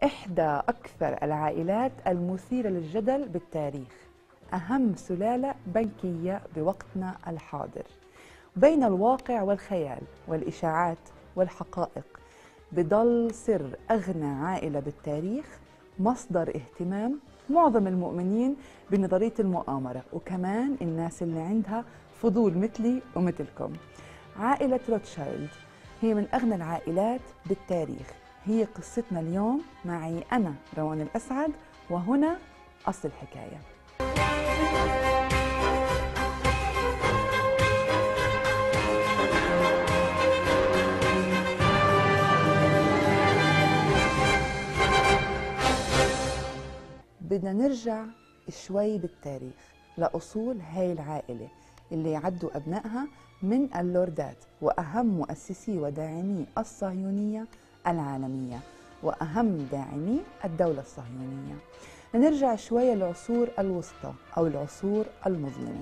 إحدى أكثر العائلات المثيرة للجدل بالتاريخ، أهم سلالة بنكية بوقتنا الحاضر. بين الواقع والخيال والإشاعات والحقائق، بضل سر أغنى عائلة بالتاريخ مصدر اهتمام معظم المؤمنين بنظرية المؤامرة، وكمان الناس اللي عندها فضول مثلي ومثلكم. عائلة روتشايلد هي من أغنى العائلات بالتاريخ. هي قصتنا اليوم، معي أنا روان الأسعد، وهنا أصل الحكاية. بدنا نرجع شوي بالتاريخ لأصول هاي العائلة اللي يعدوا أبنائها من اللوردات وأهم مؤسسي وداعمي الصهيونية العالمية وأهم داعمي الدولة الصهيونية. نرجع شوي للعصور الوسطى أو العصور المظلمة،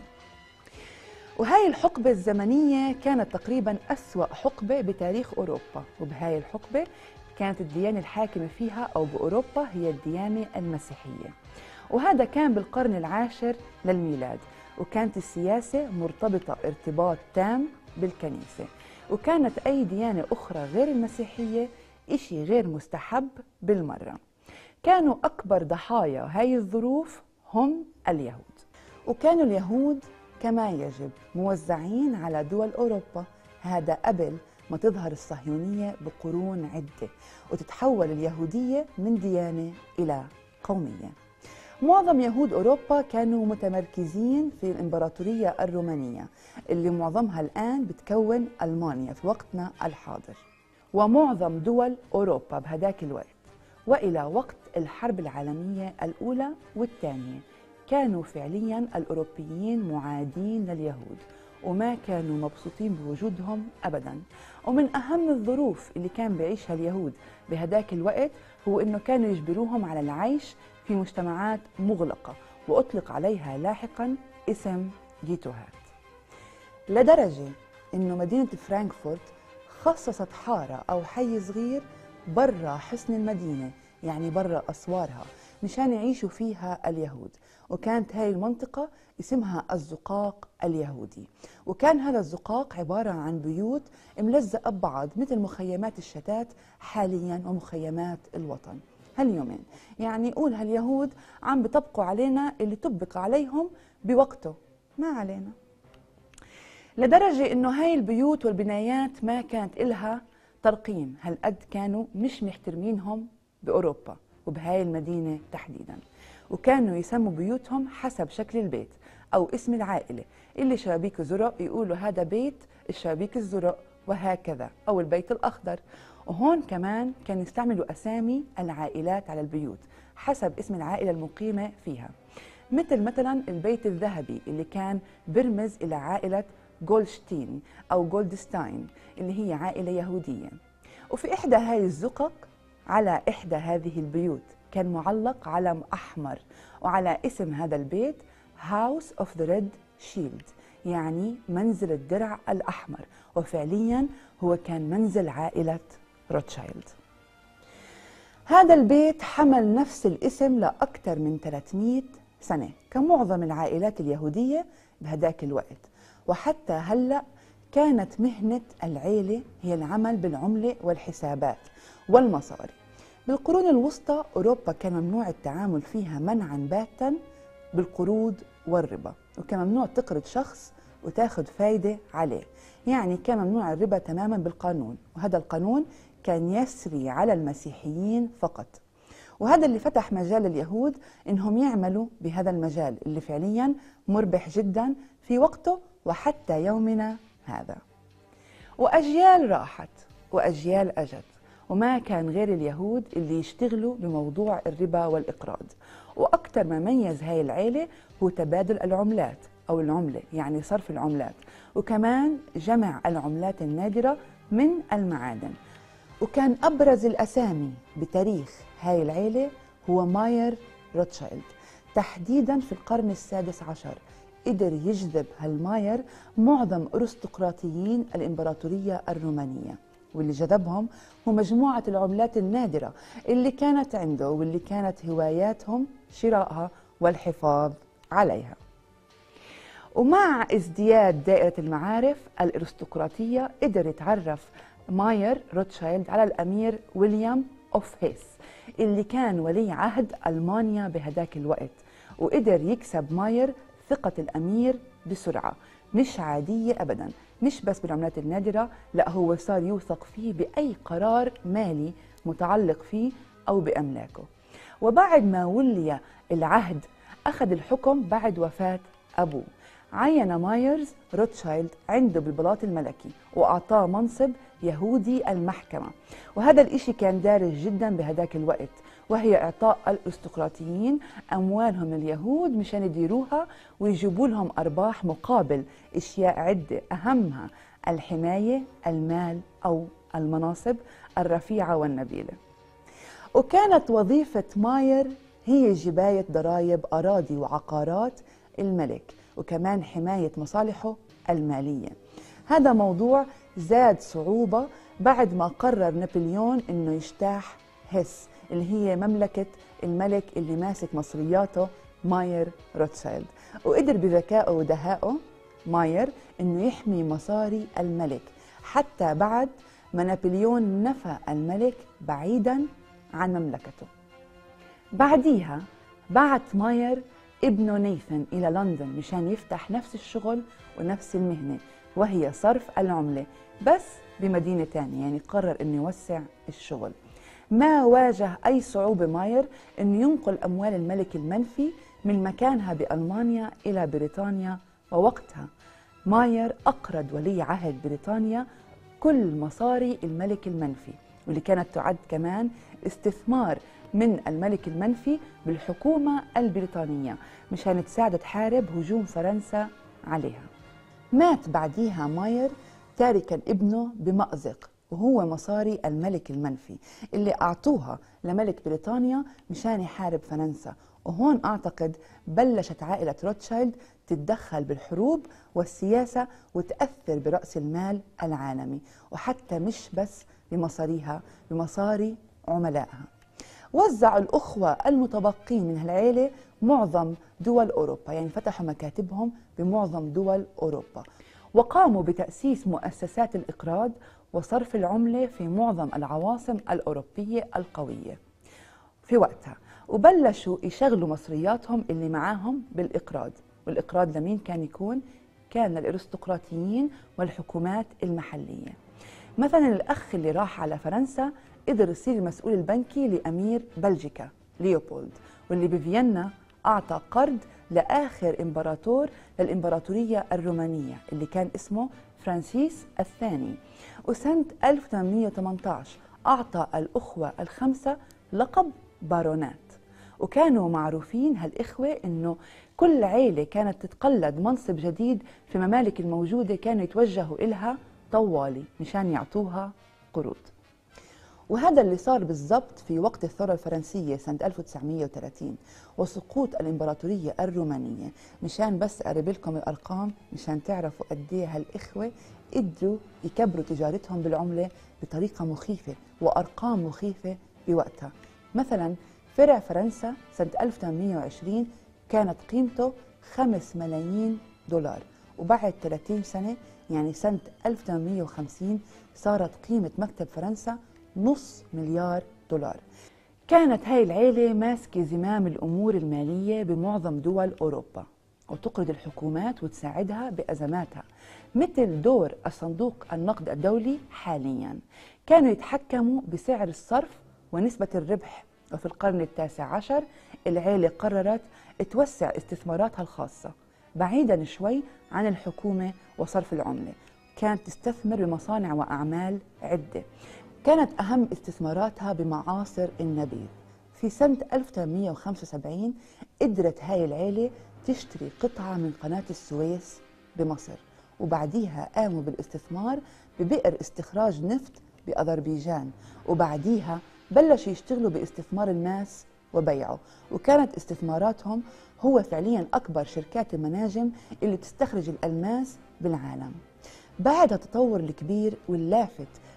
وهاي الحقبة الزمنية كانت تقريبا أسوأ حقبة بتاريخ أوروبا. وبهاي الحقبة كانت الديانة الحاكمة فيها أو بأوروبا هي الديانة المسيحية، وهذا كان بالقرن العاشر للميلاد. وكانت السياسة مرتبطة ارتباط تام بالكنيسة، وكانت أي ديانة أخرى غير المسيحية إشي غير مستحب بالمرة. كانوا أكبر ضحايا هاي الظروف هم اليهود، وكانوا اليهود كما يجب موزعين على دول أوروبا، هذا قبل ما تظهر الصهيونية بقرون عدة وتتحول اليهودية من ديانة إلى قومية. معظم يهود أوروبا كانوا متمركزين في الإمبراطورية الرومانية اللي معظمها الآن بتكون ألمانيا في وقتنا الحاضر، ومعظم دول أوروبا بهداك الوقت وإلى وقت الحرب العالمية الأولى والثانية كانوا فعلياً الأوروبيين معادين لليهود وما كانوا مبسوطين بوجودهم أبداً. ومن أهم الظروف اللي كان بيعيشها اليهود بهداك الوقت هو إنه كانوا يجبروهم على العيش في مجتمعات مغلقة وأطلق عليها لاحقاً اسم جيتوهات، لدرجة إنه مدينة فرانكفورت خصصت حارة أو حي صغير برا حصن المدينة، يعني برا أسوارها، مشان يعيشوا فيها اليهود. وكانت هاي المنطقة اسمها الزقاق اليهودي، وكان هذا الزقاق عبارة عن بيوت ملزقة ببعض مثل مخيمات الشتات حاليا ومخيمات الوطن هاليومين. يعني يقول هاليهود عم بيطبقوا علينا اللي طبق عليهم بوقته، ما علينا. لدرجة إنه هاي البيوت والبنايات ما كانت إلها ترقيم، هالقد كانوا مش محترمينهم بأوروبا وبهاي المدينة تحديداً. وكانوا يسموا بيوتهم حسب شكل البيت أو اسم العائلة، اللي شبابيك زرق يقولوا هذا بيت الشبابيك الزرق، وهكذا، أو البيت الأخضر. وهون كمان كانوا يستعملوا أسامي العائلات على البيوت حسب اسم العائلة المقيمة فيها، مثلا البيت الذهبي اللي كان برمز إلى عائلة جولشتين أو جولدستاين اللي هي عائلة يهودية. وفي إحدى هاي الزقق على إحدى هذه البيوت كان معلق علم أحمر، وعلى اسم هذا البيت House of the Red Shield، يعني منزل الدرع الأحمر، وفعليا هو كان منزل عائلة روتشايلد. هذا البيت حمل نفس الاسم لأكثر من 300 سنة كمعظم العائلات اليهودية بهداك الوقت، وحتى هلأ كانت مهنة العيلة هي العمل بالعملة والحسابات والمصاري. بالقرون الوسطى أوروبا كان ممنوع التعامل فيها منعا باتا بالقروض والربا، وكان ممنوع تقرض شخص وتاخذ فايدة عليه، يعني كان ممنوع الربا تماما بالقانون، وهذا القانون كان يسري على المسيحيين فقط. وهذا اللي فتح مجال اليهود إنهم يعملوا بهذا المجال اللي فعليا مربح جدا في وقته وحتى يومنا هذا. وأجيال راحت وأجيال أجت، وما كان غير اليهود اللي يشتغلوا بموضوع الربا والإقراض. وأكثر ما ميز هاي العيلة هو تبادل العملات أو العملة، يعني صرف العملات، وكمان جمع العملات النادرة من المعادن. وكان أبرز الأسامي بتاريخ هاي العيلة هو ماير روتشايلد، تحديداً في القرن السادس عشر. قدر يجذب هالماير معظم أرستقراطيين الإمبراطورية الرومانية واللي جذبهم هو مجموعة العملات النادرة اللي كانت عنده واللي كانت هواياتهم شرائها والحفاظ عليها. ومع ازدياد دائرة المعارف الأرستقراطية قدر يتعرف ماير روتشايلد على الأمير ويليام أوف هيس اللي كان ولي عهد ألمانيا بهداك الوقت، وقدر يكسب ماير ثقة الأمير بسرعة مش عادية أبداً، مش بس بالعملات النادرة، لا هو صار يوثق فيه بأي قرار مالي متعلق فيه أو بأملاكه. وبعد ما ولي العهد أخذ الحكم بعد وفاة أبوه، عين مايرز روتشايلد عنده بالبلاط الملكي وأعطاه منصب يهودي المحكمة، وهذا الإشي كان دارج جدا بهداك الوقت، وهي إعطاء الأرستقراطيين أموالهم اليهود مشان يديروها ويجيبوا لهم أرباح مقابل أشياء عدة، أهمها الحماية، المال أو المناصب الرفيعة والنبيلة. وكانت وظيفة ماير هي جباية ضرائب أراضي وعقارات الملك، وكمان حماية مصالحه المالية. هذا موضوع زاد صعوبة بعد ما قرر نابليون إنه يجتاح هيس اللي هي مملكة الملك اللي ماسك مصرياته ماير روتشايلد، وقدر بذكائه ودهائه ماير إنه يحمي مصاري الملك حتى بعد ما نابليون نفى الملك بعيداً عن مملكته. بعديها بعت ماير ابنه نيثن إلى لندن مشان يفتح نفس الشغل ونفس المهنة، وهي صرف العملة، بس بمدينة تانية، يعني قرر إنه يوسع الشغل. ما واجه أي صعوبة ماير إنه ينقل أموال الملك المنفي من مكانها بألمانيا إلى بريطانيا، ووقتها ماير أقرض ولي عهد بريطانيا كل مصاري الملك المنفي، واللي كانت تعد كمان استثمار من الملك المنفي بالحكومة البريطانية مشان تساعد تحارب هجوم فرنسا عليها. مات بعديها ماير تاركا ابنه بمأزق، وهو مصاري الملك المنفي اللي أعطوها لملك بريطانيا مشان يحارب فرنسا. وهون أعتقد بلشت عائلة روتشايلد تتدخل بالحروب والسياسة وتأثر برأس المال العالمي، وحتى مش بس بمصاريها، بمصاري عملائها. وزعوا الأخوة المتبقين من هالعيلة معظم دول أوروبا، يعني فتحوا مكاتبهم بمعظم دول أوروبا، وقاموا بتأسيس مؤسسات الإقراض وصرف العملة في معظم العواصم الأوروبية القوية في وقتها، وبلشوا يشغلوا مصرياتهم اللي معاهم بالإقراض. والإقراض لمين كان يكون؟ كان للأرستقراطيين والحكومات المحلية. مثلا الأخ اللي راح على فرنسا قدر يصير المسؤول البنكي لأمير بلجيكا ليوبولد، واللي بفيينا أعطى قرض لآخر إمبراطور للإمبراطورية الرومانية اللي كان اسمه فرانسيس الثاني. وسنة 1818 أعطى الأخوة الخمسة لقب بارونات، وكانوا معروفين هالإخوة إنه كل عيلة كانت تتقلد منصب جديد في ممالك الموجودة كانوا يتوجهوا إلها طوالي مشان يعطوها قروض. وهذا اللي صار بالضبط في وقت الثورة الفرنسية سنة 1930 وسقوط الإمبراطورية الرومانية. مشان بس أقرب لكم الأرقام مشان تعرفوا قد إيه هالإخوة قدروا يكبروا تجارتهم بالعملة بطريقة مخيفة وأرقام مخيفة بوقتها. مثلا فرع فرنسا سنة 1820 كانت قيمته 5 ملايين دولار، وبعد 30 سنة يعني سنة 1850 صارت قيمة مكتب فرنسا نص مليار دولار. كانت هاي العيلة ماسكة زمام الأمور المالية بمعظم دول أوروبا، وتقرض الحكومات وتساعدها بأزماتها، مثل دور الصندوق النقد الدولي حاليا. كانوا يتحكموا بسعر الصرف ونسبة الربح. وفي القرن التاسع عشر العيلة قررت توسع استثماراتها الخاصة بعيدا شوي عن الحكومة وصرف العملة. كانت تستثمر بمصانع وأعمال عدة. كانت أهم استثماراتها بمعاصر النبيذ. في سنة 1875 قدرت هاي العيلة تشتري قطعة من قناة السويس بمصر، وبعديها قاموا بالاستثمار ببئر استخراج نفط بأذربيجان، وبعديها بلشوا يشتغلوا باستثمار الماس وبيعه. وكانت استثماراتهم هو فعليا أكبر شركات المناجم اللي بتستخرج الألماس بالعالم. بعد التطور الكبير واللافت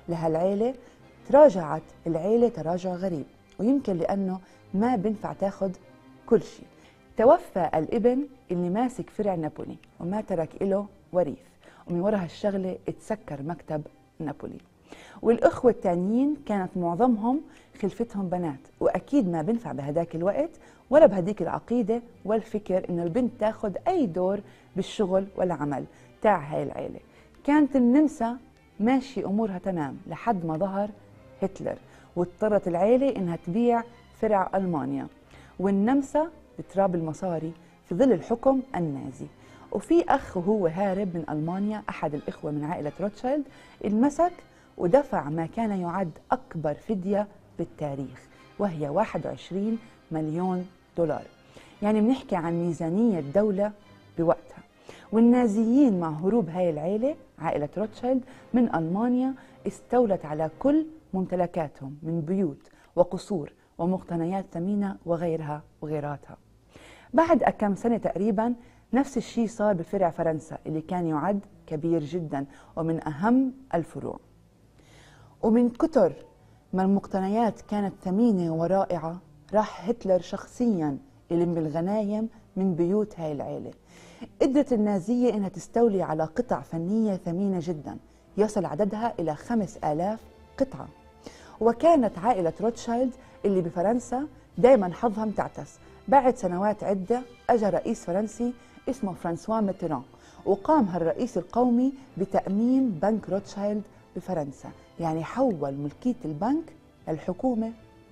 لهالعيلة تراجعت العيلة تراجع غريب، ويمكن لأنه ما بنفع تاخد كل شيء. توفى الابن اللي ماسك فرع نابولي وما ترك له وريث، ومن وراء هالشغلة اتسكر مكتب نابولي. والأخوة التانيين كانت معظمهم خلفتهم بنات، وأكيد ما بنفع بهداك الوقت ولا بهديك العقيدة والفكر إنه البنت تاخد أي دور بالشغل والعمل تاع هاي العيلة. كانت النمسا ماشي أمورها تمام لحد ما ظهر هتلر، واضطرت العيلة إنها تبيع فرع ألمانيا، والنمسا بتراب المصاري في ظل الحكم النازي. وفي أخ وهو هارب من ألمانيا، أحد الإخوة من عائلة روتشيلد، المسك ودفع ما كان يعد أكبر فدية بالتاريخ، وهي 21 مليون دولار. يعني بنحكي عن ميزانية دولة بوقتها. والنازيين مع هروب هاي العيلة عائلة روتشيلد من ألمانيا استولت على كل ممتلكاتهم من بيوت وقصور ومقتنيات ثمينة وغيرها وغيراتها. بعد كم سنة تقريبا نفس الشيء صار بفرع فرنسا اللي كان يعد كبير جدا ومن أهم الفروع. ومن كتر ما المقتنيات كانت ثمينة ورائعة، راح هتلر شخصيا يلم الغنايم من بيوت هاي العيلة. قدرت النازية إنها تستولي على قطع فنية ثمينة جدا يصل عددها إلى 5000 قطعة. وكانت عائلة روتشيلد اللي بفرنسا دايما حظها متعتس. بعد سنوات عدة أجا رئيس فرنسي اسمه فرانسوا ميتران، وقام هالرئيس القومي بتأميم بنك روتشيلد بفرنسا، يعني حول ملكية البنك للحكومة.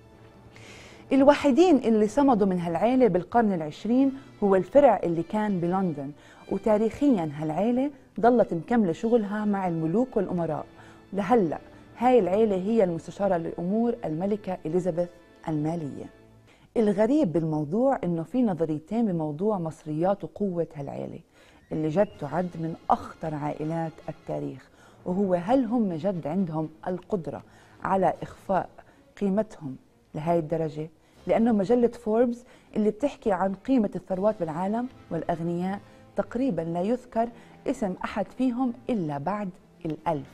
الوحيدين اللي صمدوا من هالعيلة بالقرن العشرين هو الفرع اللي كان بلندن، وتاريخيا هالعيلة ضلت مكملة شغلها مع الملوك والأمراء لهلأ. هاي العيلة هي المستشارة لأمور الملكة إليزابيث المالية. الغريب بالموضوع إنه في نظريتين بموضوع مصريات وقوة هالعيلة اللي جد تعد من أخطر عائلات التاريخ، وهو هل هم جد عندهم القدرة على إخفاء قيمتهم لهاي الدرجة؟ لأنه مجلة فوربس اللي بتحكي عن قيمة الثروات بالعالم والأغنياء تقريبا لا يذكر اسم أحد فيهم إلا بعد ال1000.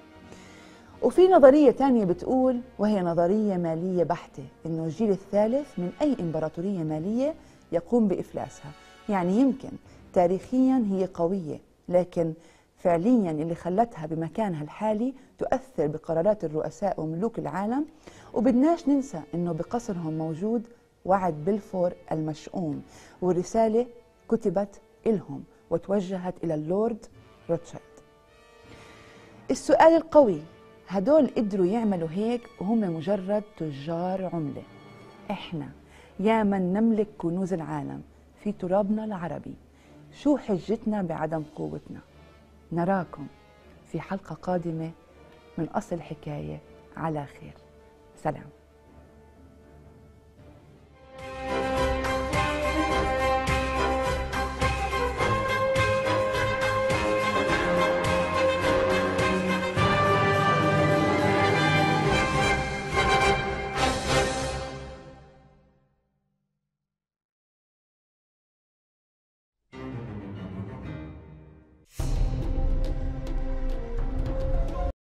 وفي نظرية تانية بتقول، وهي نظرية مالية بحتة، إنه الجيل الثالث من أي إمبراطورية مالية يقوم بإفلاسها. يعني يمكن تاريخيا هي قوية، لكن فعليا اللي خلتها بمكانها الحالي تؤثر بقرارات الرؤساء وملوك العالم. وبدناش ننسى إنه بقصرهم موجود وعد بلفور المشؤوم، ورسالة كتبت إلهم وتوجهت إلى اللورد روتشيلد. السؤال القوي، هدول قدروا يعملوا هيك وهم مجرد تجار عملة. إحنا يا من نملك كنوز العالم في ترابنا العربي، شو حجتنا بعدم قوتنا؟ نراكم في حلقة قادمة من أصل الحكاية على خير. سلام.